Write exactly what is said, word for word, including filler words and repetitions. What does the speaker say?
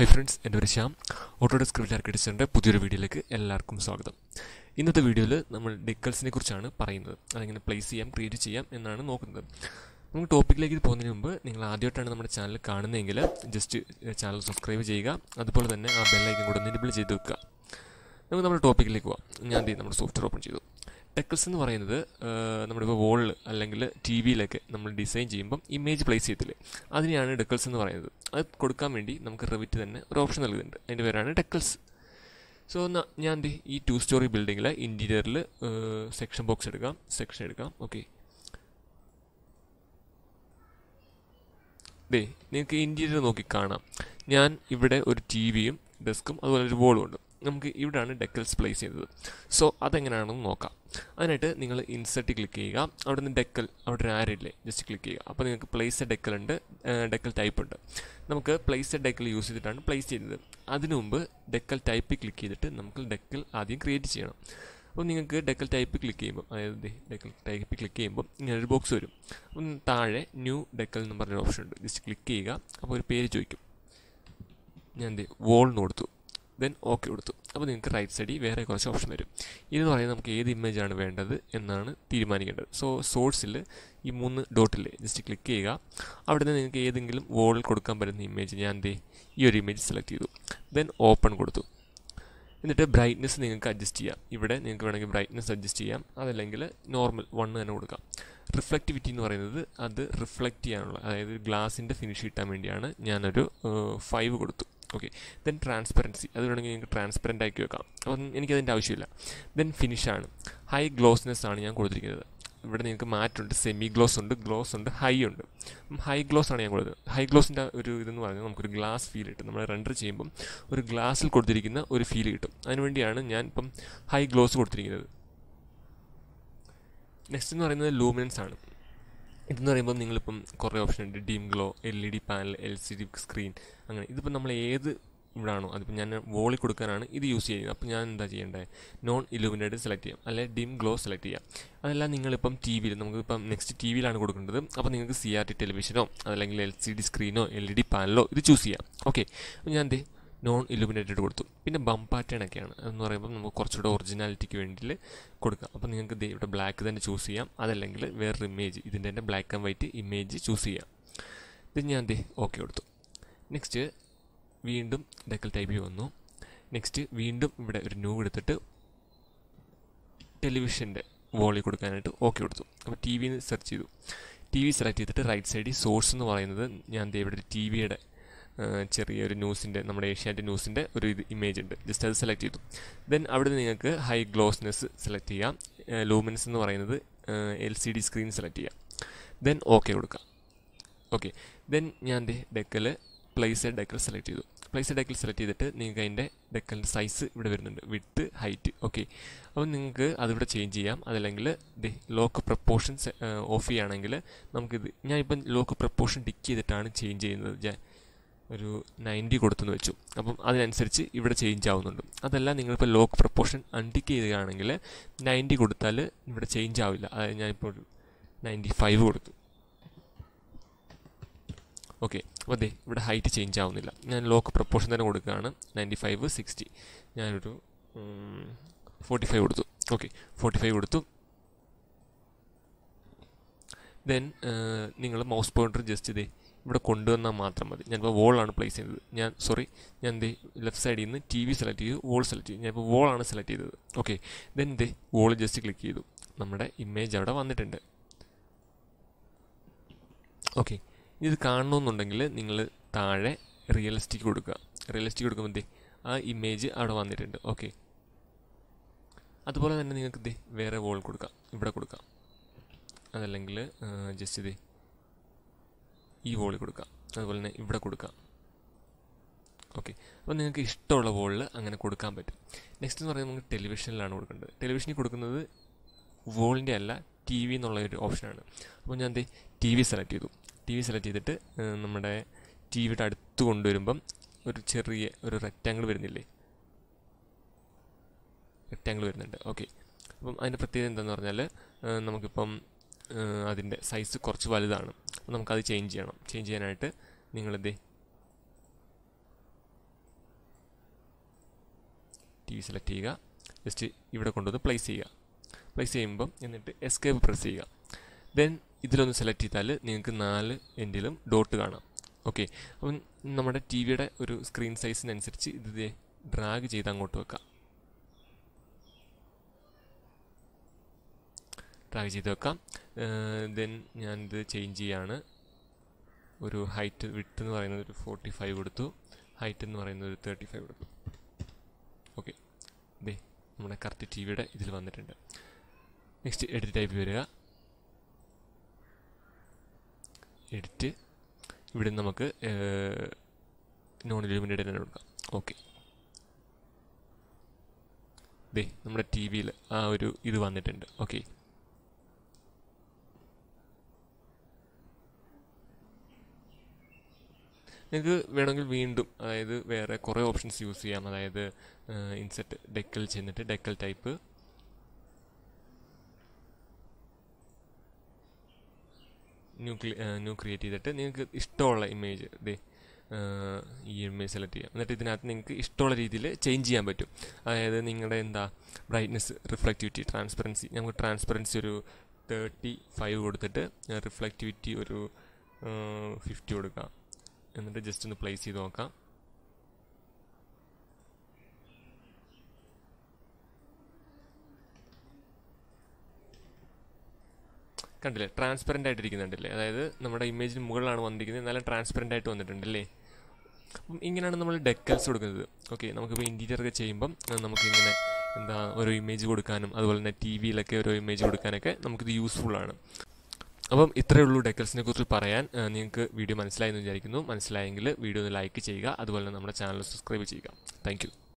Hi friends, എൻ്റെ പേര് Shyam. Autodesk Revit ആർക്കിടെക്ചറിൻ്റെ പുതിയൊരു വീഡിയോയിലേക്ക് എല്ലാവർക്കും സ്വാഗതം. ഇന്നത്തെ വീഡിയോയിൽ നമ്മൾ ഡെക്കൽസിനെ കുറിച്ചാണ് പറയുന്നത്. അതെങ്ങനെ പ്ലേസ് ചെയ്യാം, ക്രിയേറ്റ് ചെയ്യാം എന്നാണ് നോക്കുന്നത്. നമുക്ക് ടോപ്പിക്കിലേക്ക് പോകുന്നതിന് മുമ്പ് നിങ്ങൾ ആദ്യമായിട്ടാണ് നമ്മുടെ ചാനൽ കാണുന്നതെങ്കിൽ ജസ്റ്റ് ചാനൽ സബ്സ്ക്രൈബ് ചെയ്യുക. അതുപോലെ തന്നെ ആ ബെല്ലൈക്കൻ കൂടെ ഒന്ന് എനേബിൾ ചെയ്ത് വെക്കുക. നമുക്ക് നമ്മുടെ ടോപ്പിക്കിലേക്ക് പോകാം. ഞാൻ എന്ത് ചെയ്യും, നമ്മുടെ സോഫ്റ്റ്വെയർ ഓപ്പൺ ചെയ്തു. ഡെക്കൽസ് എന്ന് പറയുന്നത് നമ്മളിപ്പോൾ വോളിൽ അല്ലെങ്കിൽ ടി വിയിലൊക്കെ നമ്മൾ ഡിസൈൻ ചെയ്യുമ്പം ഇമേജ് പ്ലേസ് ചെയ്യത്തില്ലേ, അതിനെയാണ് ഡെക്കൽസ് എന്ന് പറയുന്നത്. അത് കൊടുക്കാൻ വേണ്ടി നമുക്ക് റെവിറ്റ് തന്നെ ഒരു ഓപ്ഷൻ നൽകുന്നുണ്ട്. അതിൻ്റെ പേരാണ് ഡെക്കൽസ്. സോ എന്നാൽ ഞാൻ എന്ത് ഈ ടു സ്റ്റോറി ബിൽഡിങ്ങിൽ ഇൻറ്റീരിയറിൽ സെക്ഷൻ ബോക്സ് എടുക്കാം, സെക്ഷൻ എടുക്കാം. ഓക്കെ, ദേ നിങ്ങൾക്ക് ഇൻറ്റീരിയർ നോക്കി കാണാം. ഞാൻ ഇവിടെ ഒരു ടി വിയും ഡെസ്കും അതുപോലെ ഒരു വോളും ഉണ്ട്. നമുക്ക് ഇവിടെയാണ് ഡെക്കൽസ് പ്ലേസ് ചെയ്തത്. സോ അതെങ്ങനെയാണെന്ന് നോക്കാം. അതിനായിട്ട് നിങ്ങൾ ഇൻസെർട്ട് ക്ലിക്ക് ചെയ്യുക. അവിടെ നിന്ന് ഡെക്കൽ, അവിടെ ഒരു ആരോ ഇല്ലേ, ജസ്റ്റ് ക്ലിക്ക് ചെയ്യുക. അപ്പോൾ നിങ്ങൾക്ക് പ്ലേസ് എ ഡെക്കൽ ഉണ്ട്, ഡെക്കൽ ടൈപ്പ് ഉണ്ട്. നമുക്ക് പ്ലേസ് എ ഡെക്കൽ യൂസ് ചെയ്തിട്ടാണ് പ്ലേസ് ചെയ്യുന്നത്. അതിനു മുമ്പ് ഡെക്കൽ ടൈപ്പ് ക്ലിക്ക് ചെയ്തിട്ട് നമുക്ക് ഡെക്കൽ ആദ്യം ക്രിയേറ്റ് ചെയ്യണം. അപ്പോൾ നിങ്ങൾക്ക് ഡെക്കൽ ടൈപ്പ് ക്ലിക്ക് ചെയ്യുമ്പോൾ, അതായത് ഡെക്കൽ ടൈപ്പ് ക്ലിക്ക് ചെയ്യുമ്പോൾ ഇങ്ങനൊരു ബോക്സ് വരും. അപ്പം താഴെ ന്യൂ ഡെക്കൽ എന്ന് പറഞ്ഞൊരു ഓപ്ഷൻ ഉണ്ട്. ജസ്റ്റ് ക്ലിക്ക് ചെയ്യുക. അപ്പോൾ ഒരു പേര് ചോദിക്കും. ഞാൻ എന്ത് വോളിന് കൊടുത്തു, ദെൻ ഓക്കെ കൊടുത്തു. അപ്പോൾ നിങ്ങൾക്ക് റൈറ്റ് സൈഡിൽ വേറെ കുറച്ച് ഓപ്ഷൻ വരും. ഇതെന്ന് പറയുന്നത് നമുക്ക് ഏത് ഇമേജാണ് വേണ്ടത് എന്നാണ് തീരുമാനിക്കേണ്ടത്. സോ സോഴ്സിൽ ഈ മൂന്ന് ഡോട്ടിൽ ജസ്റ്റ് ക്ലിക്ക് ചെയ്യുക. അവിടെ നിന്ന് നിങ്ങൾക്ക് ഏതെങ്കിലും വോളിൽ കൊടുക്കാൻ പറ്റുന്ന ഇമേജ്, ഞാൻ എന്തേ ഈ ഒരു ഇമേജ് സെലക്ട് ചെയ്തു. ദെൻ ഓപ്പൺ കൊടുത്തു. എന്നിട്ട് ബ്രൈറ്റ്നെസ് നിങ്ങൾക്ക് അഡ്ജസ്റ്റ് ചെയ്യാം. ഇവിടെ നിങ്ങൾക്ക് വേണമെങ്കിൽ ബ്രൈറ്റ്നെസ് അഡ്ജസ്റ്റ് ചെയ്യാം, അതല്ലെങ്കിൽ നോർമൽ വണ്ണ് തന്നെ കൊടുക്കാം. റിഫ്ലക്റ്റിവിറ്റി എന്ന് പറയുന്നത് അത് റിഫ്ലക്റ്റ് ചെയ്യാനുള്ള, അതായത് ഗ്ലാസിൻ്റെ ഫിനിഷ് കിട്ടാൻ വേണ്ടിയാണ് ഞാനൊരു ഫൈവ് കൊടുത്തു. ഓക്കെ, ദെൻ ട്രാൻസ്പെറൻസി, അത് വേണമെങ്കിൽ നിങ്ങൾക്ക് ട്രാൻസ്പെറൻ്റ് ആക്കി വെക്കാം. അപ്പം എനിക്കതിൻ്റെ ആവശ്യമില്ല. ദെൻ ഫിനിഷാണ്, ഹൈ ഗ്ലോസ്നെസ് ആണ് ഞാൻ കൊടുത്തിരിക്കുന്നത്. ഇവിടെ നിങ്ങൾക്ക് മാറ്റുണ്ട്, സെമി ഗ്ലോസ് ഉണ്ട്, ഗ്ലോസ് ഉണ്ട്, ഹൈ ഉണ്ട്. ഹൈ ഗ്ലോസ് ആണ് ഞാൻ കൊടുത്തത്. ഹൈ ഗ്ലോസിൻ്റെ ഒരു ഇതെന്ന് പറയുന്നത് നമുക്കൊരു ഗ്ലാസ് ഫീൽ കിട്ടും. നമ്മൾ റെൻഡർ ചെയ്യുമ്പം ഒരു ഗ്ലാസ്സിൽ കൊടുത്തിരിക്കുന്ന ഒരു ഫീൽ കിട്ടും. അതിനുവേണ്ടിയാണ് ഞാൻ ഇപ്പം ഹൈ ഗ്ലോസ് കൊടുത്തിരിക്കുന്നത്. നെക്സ്റ്റ് എന്ന് പറയുന്നത് ലൂമിനൻസ് ആണ്. ഇതെന്ന് പറയുമ്പോൾ നിങ്ങളിപ്പം കുറേ ഓപ്ഷൻ ഉണ്ട്. Dim glow, L E D panel, L C D screen, അങ്ങനെ. ഇതിപ്പോൾ നമ്മൾ ഏത് ഇവിടാണോ, അതിപ്പോൾ ഞാൻ വോളിൽ കൊടുക്കാനാണ് ഇത് യൂസ് ചെയ്യുന്നത്. അപ്പോൾ ഞാൻ എന്താ ചെയ്യേണ്ടത്, നോൺ ഇലുമിനേറ്റഡ് സെലക്ട് ചെയ്യാം, അല്ലെങ്കിൽ ഡിം ഗ്ലോ സെലക്ട് ചെയ്യാം. അതല്ല നിങ്ങളിപ്പം ടി വിയിൽ, നമുക്കിപ്പം നെക്സ്റ്റ് ടി വിയിലാണ് കൊടുക്കേണ്ടത്. അപ്പോൾ നിങ്ങൾക്ക് സി ആർ ടി ടെലിവിഷനോ അതല്ലെങ്കിൽ എൽ സി ഡി സ്ക്രീനോ എൽ ഇ ഡി പാനലോ ഇത് ചൂസ് ചെയ്യാം. ഓക്കെ, അപ്പോൾ ഞാൻ എന്തേ നോൺ ഇലുമിനേറ്റഡ് കൊടുത്തു. പിന്നെ ബം പാറ്റേൺ ഒക്കെയാണ്. അതെന്ന് പറയുമ്പോൾ നമുക്ക് കുറച്ചുകൂടെ ഒറിജിനാലിറ്റിക്ക് വേണ്ടി കൊടുക്കാം. അപ്പോൾ നിങ്ങൾക്ക് ദേ ഇവിടെ ബ്ലാക്ക് തന്നെ ചൂസ് ചെയ്യാം, അതല്ലെങ്കിൽ വേറൊരു ഇമേജ്, ഇതിൻ്റെ തന്നെ black and white image choose ചെയ്യാം. ഇത് ഞാൻ ദേ ഓക്കെ കൊടുത്തു. നെക്സ്റ്റ് വീണ്ടും ഡെക്കൽ ടൈപ്പ് വന്നു. നെക്സ്റ്റ് വീണ്ടും ഇവിടെ ഒരു ന്യൂ എടുത്തിട്ട് ടെലിവിഷൻ്റെ വോളിൽ കൊടുക്കാനായിട്ട് ഓക്കെ കൊടുത്തു. അപ്പോൾ ടി വിന്ന് സെർച്ച് ചെയ്തു. ടി വി സെലക്ട് ചെയ്തിട്ട് റൈറ്റ് സൈഡിൽ സോഴ്സ് എന്ന് പറയുന്നത് ഞാൻ ദേ ഇവിടെ ഒരു ടി വിയുടെ ചെറിയൊരു ന്യൂസിൻ്റെ, നമ്മുടെ ഏഷ്യാനെറ്റ് ന്യൂസിൻ്റെ ഒരു ഇത് ഇമേജ് ഉണ്ട്. ജസ്റ്റ് അത് സെലക്ട് ചെയ്തു. ദെൻ അവിടെ നിന്ന് നിങ്ങൾക്ക് ഹൈ ഗ്ലോസ്നെസ് സെലക്ട് ചെയ്യാം. ലൂമിനൻസ് എന്ന് പറയുന്നത് L C D screen select ചെയ്യാം. ദെൻ ഓക്കെ കൊടുക്കാം. ഓക്കെ, ദെൻ ഞാൻ ദേ decal place a decal select ചെയ്തു. പ്ലേസ് എ ഡെക്കൽ സെലക്ട് ചെയ്തിട്ട് നിങ്ങൾക്ക് അതിൻ്റെ ഡെക്കലിൻ്റെ സൈസ് ഇവിടെ വരുന്നുണ്ട്, വിഡ്ത്ത്, ഹൈറ്റ്. ഓക്കെ, അപ്പോൾ നിങ്ങൾക്ക് അതിവിടെ ചേഞ്ച് ചെയ്യാം. അതല്ലെങ്കിൽ ദേ ലോക്ക് പ്രപ്പോർഷൻസ് ഓഫ് ചെയ്യുകയാണെങ്കിൽ നമുക്കിത്, ഞാനിപ്പം ലോക്ക് പ്രപ്പോർഷൻ ടിക്ക് ചെയ്തിട്ടാണ് ചേഞ്ച് ചെയ്യുന്നത്. ഞാൻ ഒരു നയൻറ്റി കൊടുത്തെന്ന് വെച്ചു. അപ്പം അതിനനുസരിച്ച് ഇവിടെ ചേഞ്ച് ആവുന്നുണ്ട്. അതല്ല നിങ്ങളിപ്പോൾ ലോക്ക് പ്രപ്പോർഷൻ അൺടിക്ക് ചെയ്യുകയാണെങ്കിൽ നയൻറ്റി കൊടുത്താൽ ഇവിടെ ചേഞ്ച് ആവില്ല. അതായത് ഞാനിപ്പോൾ ഒരു നയൻറ്റി ഫൈവ് കൊടുത്തു. ഓക്കെ, അപ്പോൾ അതെ ഇവിടെ ഹൈറ്റ് ചേഞ്ച് ആവുന്നില്ല. ഞാൻ ലോക്ക് പ്രപ്പോർഷൻ തന്നെ കൊടുക്കുകയാണ്. നയൻറ്റി ഫൈവ് സിക്സ്റ്റി, ഞാനൊരു ഫോർട്ടി ഫൈവ് കൊടുത്തു. ഓക്കെ, ഫോർട്ടി ഫൈവ് കൊടുത്തു. ദെൻ നിങ്ങൾ മൗസ് പോയിൻ്റർ ജസ്റ്റ് ഇതേ ഇവിടെ കൊണ്ടുവന്നാൽ മാത്രം മതി. ഞാനിപ്പോൾ വോളാണ് പ്ലേസ് ചെയ്തത്. ഞാൻ സോറി ഞാൻ എന്തേ ലെഫ്റ്റ് സൈഡിൽ നിന്ന് ടി വി സെലക്ട് ചെയ്തു, വോൾ സെലക്ട് ചെയ്തു. ഞാനിപ്പോൾ വോളാണ് സെലക്ട് ചെയ്തത്. ഓക്കെ, ദെൻ എന്തേ വോൾ ജസ്റ്റ് ക്ലിക്ക് ചെയ്തു. നമ്മുടെ ഇമേജ് അവിടെ വന്നിട്ടുണ്ട്. ഓക്കെ, ഇത് കാണണമെന്നുണ്ടെങ്കിൽ നിങ്ങൾ താഴെ റിയലിസ്റ്റിക് കൊടുക്കുക. റിയലിസ്റ്റിക് കൊടുക്കുമ്പോൾ എന്തേ ആ ഇമേജ് അവിടെ വന്നിട്ടുണ്ട്. ഓക്കെ, അതുപോലെ തന്നെ നിങ്ങൾക്ക് ഇതേ വേറെ വോൾ കൊടുക്കാം, ഇവിടെ കൊടുക്കാം. അതല്ലെങ്കിൽ ജസ്റ്റ് ഇതേ ഈ വോളിൽ കൊടുക്കാം, അതുപോലെ തന്നെ ഇവിടെ കൊടുക്കാം. ഓക്കെ, അപ്പോൾ നിങ്ങൾക്ക് ഇഷ്ടമുള്ള വോളിൽ അങ്ങനെ കൊടുക്കാൻ പറ്റും. നെക്സ്റ്റ് എന്ന് പറയുന്നത് നമുക്ക് ടെലിവിഷനിലാണ് കൊടുക്കേണ്ടത്. ടെലിവിഷനിൽ കൊടുക്കുന്നത് വോളിൻ്റെ അല്ല, ടി വി എന്നുള്ള ഒരു ഓപ്ഷനാണ്. അപ്പോൾ ഞാൻ എന്തേ ടി വി സെലക്ട് ചെയ്തു. ടി വി സെലക്ട് ചെയ്തിട്ട് നമ്മുടെ ടി വിയുടെ അടുത്ത് കൊണ്ടുവരുമ്പം ഒരു ചെറിയ ഒരു റെക്റ്റാങ്കിൾ വരുന്നില്ലേ, റെക്റ്റാങ്കിൾ വരുന്നുണ്ട്. ഓക്കെ, അപ്പം അതിൻ്റെ പ്രത്യേകത എന്താണെന്ന് പറഞ്ഞാൽ നമുക്കിപ്പം അതിൻ്റെ സൈസ് കുറച്ച് വലുതാണ്. അപ്പോൾ നമുക്കത് ചേഞ്ച് ചെയ്യണം. ചേഞ്ച് ചെയ്യാനായിട്ട് നിങ്ങളിത് ടി വി സെലക്ട് ചെയ്യുക, ജസ്റ്റ് ഇവിടെ കൊണ്ടുവന്ന് പ്ലേസ് ചെയ്യുക. പ്ലേസ് ചെയ്യുമ്പം എന്നിട്ട് എസ്കേപ്പ് പ്രസ് ചെയ്യുക. ദെൻ ഇതിലൊന്ന് സെലക്ട് ചെയ്താൽ നിങ്ങൾക്ക് നാല് എൻഡിലും ഡോട്ട് കാണാം. ഓക്കെ, അപ്പം നമ്മുടെ ടി വിയുടെ ഒരു സ്ക്രീൻ സൈസിനനുസരിച്ച് ഇത് ഡ്രാഗ് ചെയ്ത് അങ്ങോട്ട് വെക്കാം. ഡ്രാഗ് ചെയ്ത് വെക്കാം. ദെൻ ഞാനിത് ചേഞ്ച് ചെയ്യാണ്. ഒരു ഹൈറ്റ് വിഡ്ത്ത് എന്ന് പറയുന്നത് ഒരു ഫോർട്ടി ഫൈവ് കൊടുത്തു, ഹൈറ്റ് എന്ന് പറയുന്നത് ഒരു തേർട്ടി ഫൈവ് കൊടുത്തു. ഓക്കെ, ദേ നമ്മുടെ കറക്റ്റ് ടി വിയുടെ ഇതിൽ വന്നിട്ടുണ്ട്. നെക്സ്റ്റ് എഡിറ്റ് ടൈപ്പ് വരിക. എഡിറ്റ് ഇവിടെ നമുക്ക് നോൺ ഇലുമിനേറ്റഡ് തന്നെ കൊടുക്കാം. ഓക്കെ, ദേ നമ്മുടെ ടി വിയിൽ ആ ഒരു ഇത് വന്നിട്ടുണ്ട്. ഓക്കെ, നിങ്ങൾക്ക് വേണമെങ്കിൽ വീണ്ടും അതായത് വേറെ കുറേ ഓപ്ഷൻസ് യൂസ് ചെയ്യാം. അതായത് ഇൻസെർട്ട് ഡെക്കൽ ചെന്നിട്ട് decal type, new new create ചെയ്തിട്ട് നിങ്ങൾക്ക് ഇഷ്ടമുള്ള ഇമേജ് ദേ ഈ ഇമേജ് സെലക്ട് ചെയ്യാം. എന്നിട്ട് ഇതിനകത്ത് നിങ്ങൾക്ക് ഇഷ്ടമുള്ള രീതിയിൽ ചേഞ്ച് ചെയ്യാൻ പറ്റും. അതായത് നിങ്ങളുടെ എന്താ ബ്രൈറ്റ്നെസ്, റിഫ്ലക്റ്റിവിറ്റി, ട്രാൻസ്പെറൻസി, നമുക്ക് ട്രാൻസ്പെറൻസി ഒരു തേർട്ടി ഫൈവ് കൊടുത്തിട്ട് റിഫ്ലക്റ്റിവിറ്റി ഒരു ഫിഫ്റ്റി കൊടുക്കാം. എന്നിട്ട് ജസ്റ്റ് ഒന്ന് പ്ലേസ് ചെയ്ത് നോക്കാം. കണ്ടില്ലേ, ട്രാൻസ്പെറൻ്റ് ആയിട്ടിരിക്കുന്നുണ്ടല്ലേ. അതായത് നമ്മുടെ ഇമേജിന് മുകളിലാണ് വന്നിരിക്കുന്നത്, എന്നാലും ട്രാൻസ്പെറൻ്റ് ആയിട്ട് വന്നിട്ടുണ്ടല്ലേ. അപ്പം ഇങ്ങനെയാണ് നമ്മൾ ഡെക്കൽസ് കൊടുക്കുന്നത്. ഓക്കെ, നമുക്കിപ്പോൾ ഇൻറ്റീരിയറൊക്കെ ചെയ്യുമ്പം നമുക്കിങ്ങനെ എന്താ ഓരോ ഇമേജ് കൊടുക്കാനും അതുപോലെ തന്നെ ടി വിയിലൊക്കെ ഓരോ ഇമേജ് കൊടുക്കാനൊക്കെ നമുക്കിത് യൂസ്ഫുള്ളാണ്. അപ്പം ഇത്രയേ ഉള്ളൂ ഡെക്കൽസിനെ കുറിച്ച് പറയാൻ. നിങ്ങൾക്ക് വീഡിയോ മനസ്സിലായെന്ന് വിചാരിക്കുന്നു. മനസ്സിലായെങ്കിൽ വീഡിയോ ഒന്ന് ലൈക്ക് ചെയ്യുക, അതുപോലെ തന്നെ നമ്മുടെ ചാനൽ സബ്സ്ക്രൈബ് ചെയ്യുക. Thank U.